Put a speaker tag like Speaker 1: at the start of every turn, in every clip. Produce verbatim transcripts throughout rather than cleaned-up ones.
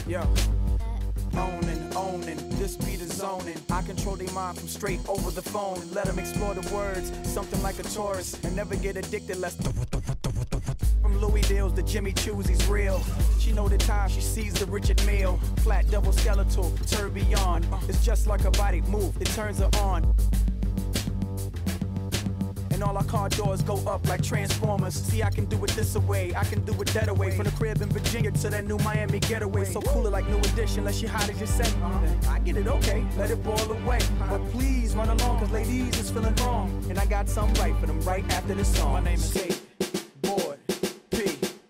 Speaker 1: Yo, owning, owning, this beat is zoning. I control their mind from straight over the phone. Let them explore the words, something like a tourist, and never get addicted less. From Louis Deals to Jimmy Choo's, he's real. She know the time she sees the Richard Mille. Flat double skeletal, tourbillon. It's just like a body move, it turns her on. And all our car doors go up like Transformers. See, I can do it this away, I can do it that away. From the crib in Virginia to that new Miami getaway. So cool it like New Edition, unless you hot as you say. I get it, okay, let it boil away. But please run along, cause ladies is feeling wrong. And I got something right for them right after this song. My name is Tate Boyd P.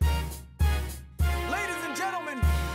Speaker 1: Ladies and gentlemen,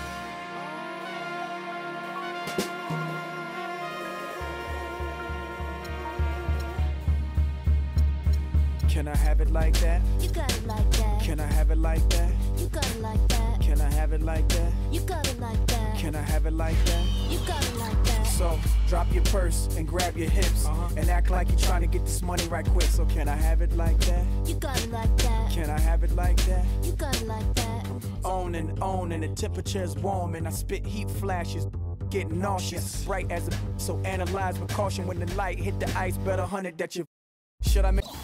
Speaker 1: can I have it like that?
Speaker 2: You got it like that.
Speaker 1: Can I have it like that?
Speaker 2: You got it like that.
Speaker 1: Can I have it like that?
Speaker 2: You got it like that.
Speaker 1: Can I have it like that?
Speaker 2: You got it like that.
Speaker 1: So, drop your purse and grab your hips, uh-huh, and act like you're trying to get this money right quick. So can I have it like that?
Speaker 2: You got it like that.
Speaker 1: Can I have it like that?
Speaker 2: You got it like that.
Speaker 1: On and on, and the temperature's warm, and I spit heat flashes, getting nauseous, bright as a. So analyze with caution when the light hit the ice. Bet a hundred that you. Should I make?